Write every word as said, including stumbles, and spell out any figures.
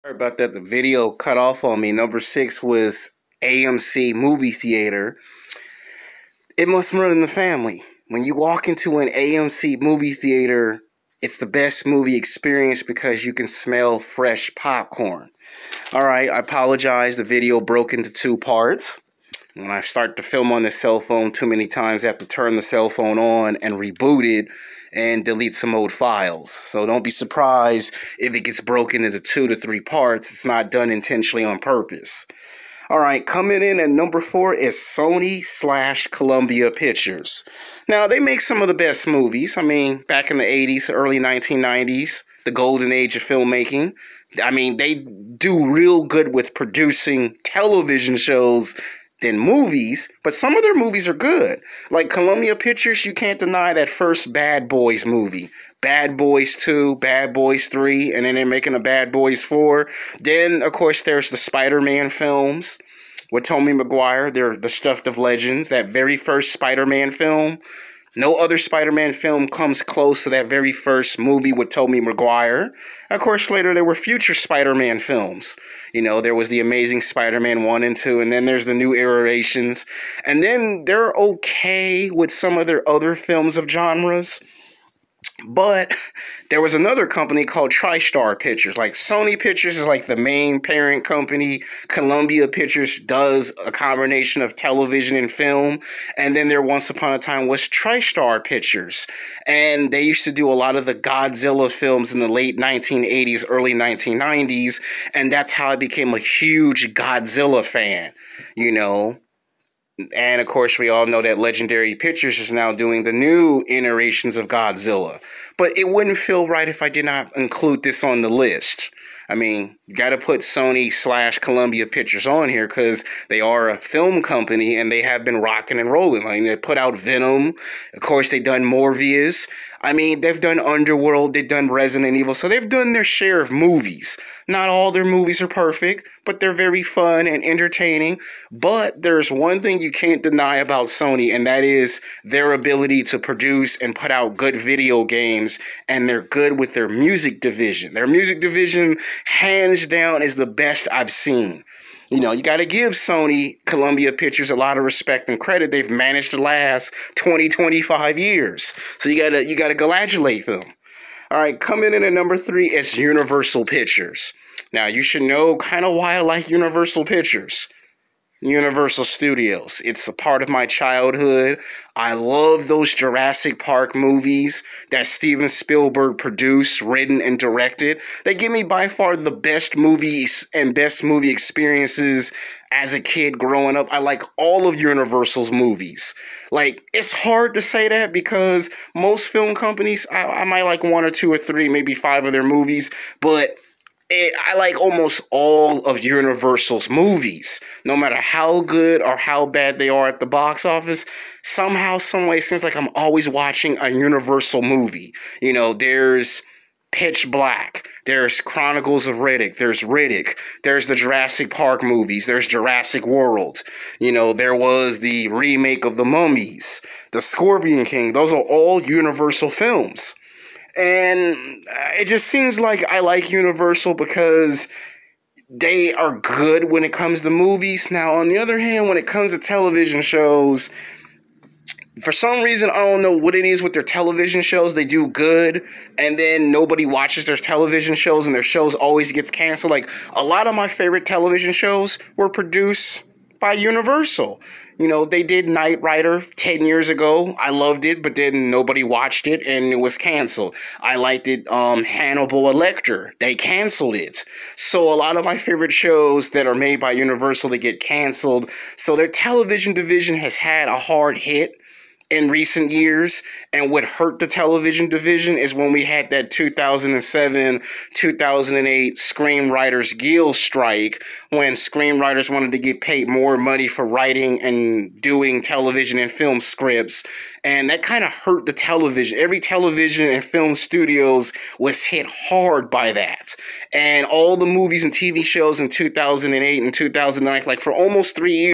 Sorry about that. The video cut off on me. Number six was A M C movie theater. It must run in the family. When you walk into an A M C movie theater, it's the best movie experience because you can smell fresh popcorn. All right, I apologize. The video broke into two parts. When I start to film on the cell phone too many times, I have to turn the cell phone on and reboot it and delete some old files. So don't be surprised if it gets broken into two to three parts. It's not done intentionally on purpose. All right, coming in at number four is Sony slash Columbia Pictures. Now, they make some of the best movies. I mean, back in the eighties, early nineteen nineties, the golden age of filmmaking. I mean, they do real good with producing television shows than movies, but some of their movies are good. Like Columbia Pictures, you can't deny that first Bad Boys movie. Bad Boys two, Bad Boys three, and then they're making a Bad Boys four. Then, of course, there's the Spider-Man films with Tobey Maguire. They're the stuff of legends. That very first Spider-Man film. No other Spider-Man film comes close to that very first movie with Tobey Maguire. Of course, later there were future Spider-Man films. You know, there was the Amazing Spider-Man one and two, and then there's the new iterations. And then they're okay with some of their other films of genres. But there was another company called TriStar Pictures. Like Sony Pictures is like the main parent company. Columbia Pictures does a combination of television and film. And then there once upon a time was TriStar Pictures. And they used to do a lot of the Godzilla films in the late nineteen eighties, early nineteen nineties. And that's how I became a huge Godzilla fan, you know. And, of course, we all know that Legendary Pictures is now doing the new iterations of Godzilla. But it wouldn't feel right if I did not include this on the list. I mean, you got to put Sony slash Columbia Pictures on here because they are a film company and they have been rocking and rolling. Like, they put out Venom. Of course, they've done Morbius. I mean, they've done Underworld. They've done Resident Evil. So they've done their share of movies. Not all their movies are perfect, but they're very fun and entertaining. But there's one thing you can't deny about Sony, and that is their ability to produce and put out good video games, and they're good with their music division. Their music division, hands down, is the best I've seen. You know, you got to give Sony, Columbia Pictures a lot of respect and credit. They've managed to last twenty, twenty-five years. So you got to you got to congratulate them. All right, coming in at number three is Universal Pictures. Now, you should know kind of why I like Universal Pictures. Universal Studios. It's a part of my childhood. I love those Jurassic Park movies that Steven Spielberg produced, written, and directed. They give me by far the best movies and best movie experiences as a kid growing up. I like all of Universal's movies. Like, it's hard to say that because most film companies, I, I might like one or two or three, maybe five of their movies, but It, I like almost all of Universal's movies. No matter how good or how bad they are at the box office, somehow, someway, it seems like I'm always watching a Universal movie. You know, there's Pitch Black, there's Chronicles of Riddick, there's Riddick, there's the Jurassic Park movies, there's Jurassic World. You know, there was the remake of The Mummies, The Scorpion King. Those are all Universal films. And it just seems like I like Universal because they are good when it comes to movies. Now, on the other hand, when it comes to television shows, for some reason, I don't know what it is with their television shows. They do good, and then nobody watches their television shows, and their shows always gets canceled. Like, a lot of my favorite television shows were produced by Universal. You know, they did Knight Rider ten years ago. I loved it, but then nobody watched it and it was canceled. I liked it, um, Hannibal Lecter. They canceled it. So a lot of my favorite shows that are made by Universal, they get canceled. So their television division has had a hard hit in recent years, and what hurt the television division is when we had that two thousand seven, two thousand eight Screenwriters Guild strike, when screenwriters wanted to get paid more money for writing and doing television and film scripts, and that kind of hurt the television. Every television and film studios was hit hard by that, and all the movies and T V shows in two thousand eight and two thousand nine, like for almost three years,